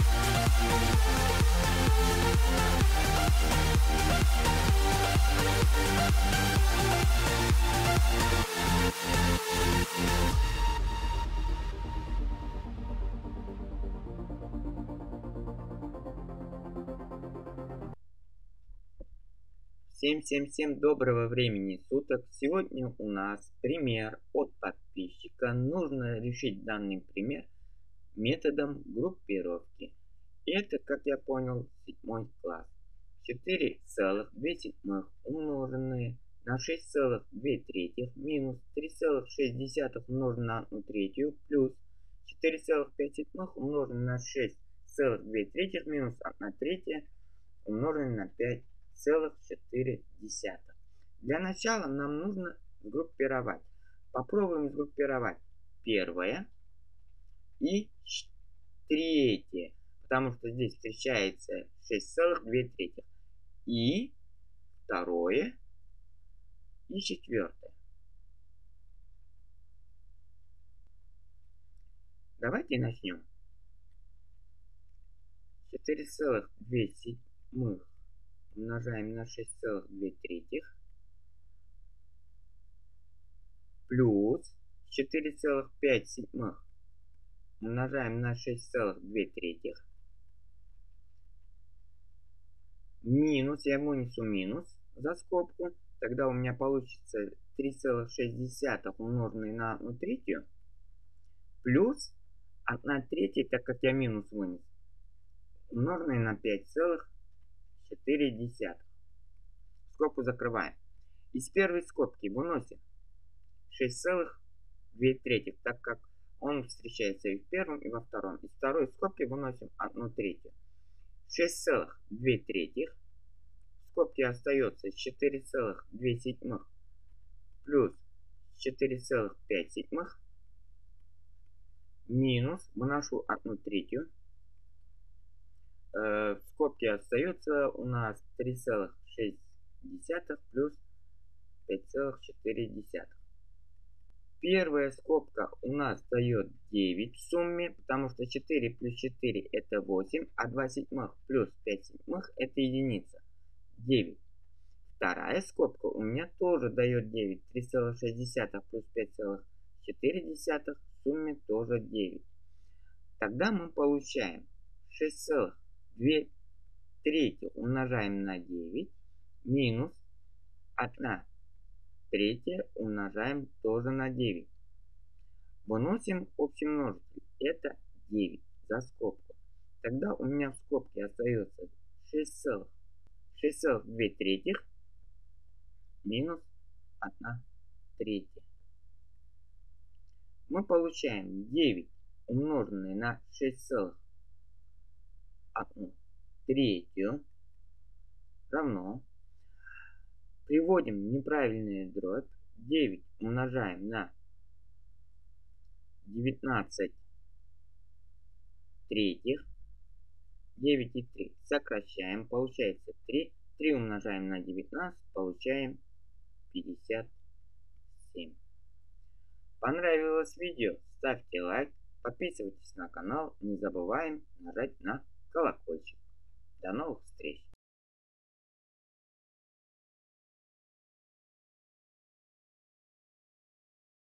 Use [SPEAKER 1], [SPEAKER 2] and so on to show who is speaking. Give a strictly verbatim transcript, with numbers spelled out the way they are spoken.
[SPEAKER 1] Всем-всем-всем доброго времени суток. Сегодня у нас пример от подписчика. Нужно решить данный пример методом группировки. Это, как я понял, седьмой класс. четыре целых две седьмых умноженное на шесть целых две третьих минус три целых шесть десятых умноженное на одну третью плюс четыре целых пять седьмых умноженное на шесть целых две третьих минус одна третья умноженное на пять целых четыре десятых. Для начала нам нужно сгруппировать. Попробуем сгруппировать первое и третье, потому что здесь встречается шесть целых две третьих. И второе и четвертое. Давайте начнем. четыре целых две седьмых умножаем на шесть целых две третьих плюс четыре целых пять седьмых умножаем на шесть целых две третьих минус, я вынесу минус за скобку, тогда у меня получится три целых шесть десятых умноженное на одну третью плюс одна третья, так как я минус вынес, умноженное на пять целых четыре десятых. Скобку закрываем. Из первой скобки выносим шесть целых две третьих, так как он встречается и в первом, и во втором. Из второй скобки выносим одну третью. шесть целых две третьих. В скобке остается четыре целых две седьмых плюс четыре целых пять седьмых минус, выношу одну третью. Э, в скобке остается у нас три целых шесть десятых плюс пять целых четыре десятых. Первая скобка у нас дает девять в сумме, потому что четыре плюс четыре это восемь, а два седьмых плюс пять седьмых это единица. девять. Вторая скобка у меня тоже дает девять. три целых шесть десятых плюс пять целых четыре десятых в сумме тоже девять. Тогда мы получаем шесть целых две третьих умножаем на девять минус одна третья умножаем тоже на девять. Выносим общий множитель. Это девять за скобку. Тогда у меня в скобке остается шесть целых две третьих минус одна третья. Мы получаем девять умноженное на шесть целых одну третью равно. Приводим неправильную дробь. девять умножаем на девятнадцать третьих. девять и три сокращаем. Получается три. три умножаем на девятнадцать. Получаем пятьдесят семь. Понравилось видео? Ставьте лайк. Подписывайтесь на канал. Не забываем нажать на колокольчик.